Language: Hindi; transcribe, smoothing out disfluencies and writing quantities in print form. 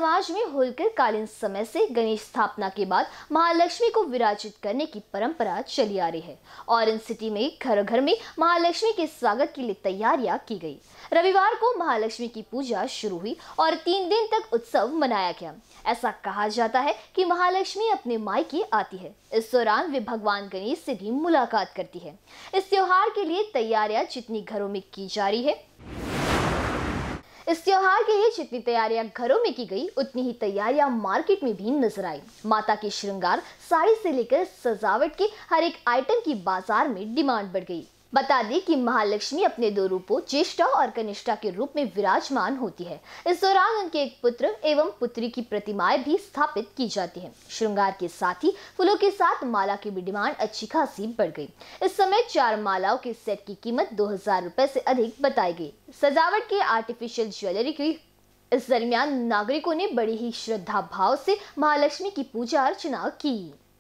समाज में होलकर कालीन समय से गणेश स्थापना के बाद महालक्ष्मी को विराजित करने की परंपरा चली आ रही है। ऑरेंज सिटी में घर घर में महालक्ष्मी के स्वागत के लिए तैयारियां की गई। रविवार को महालक्ष्मी की पूजा शुरू हुई और 3 दिन तक उत्सव मनाया गया। ऐसा कहा जाता है कि महालक्ष्मी अपने मायके आती है। इस दौरान वे भगवान गणेश से भी मुलाकात करती है। इस त्योहार के लिए तैयारियां जितनी घरों में की जा रही है, इस त्योहार के लिए जितनी तैयारियां घरों में की गई, उतनी ही तैयारियां मार्केट में भी नजर आई। माता के श्रृंगार, साड़ी से लेकर सजावट के हर एक आइटम की बाजार में डिमांड बढ़ गई। बता दें कि महालक्ष्मी अपने 2 रूपों ज्येष्ठा और कनिष्ठा के रूप में विराजमान होती है। इस दौरान उनके एक पुत्र एवं पुत्री की प्रतिमाएं भी स्थापित की जाती हैं। श्रृंगार के साथ ही फूलों के साथ माला की भी डिमांड अच्छी खासी बढ़ गई। इस समय 4 मालाओं के सेट की कीमत 2000 रुपए से अधिक बताई गई। सजावट के आर्टिफिशियल ज्वेलरी की इस दरमियान नागरिकों ने बड़ी ही श्रद्धा भाव से महालक्ष्मी की पूजा अर्चना की।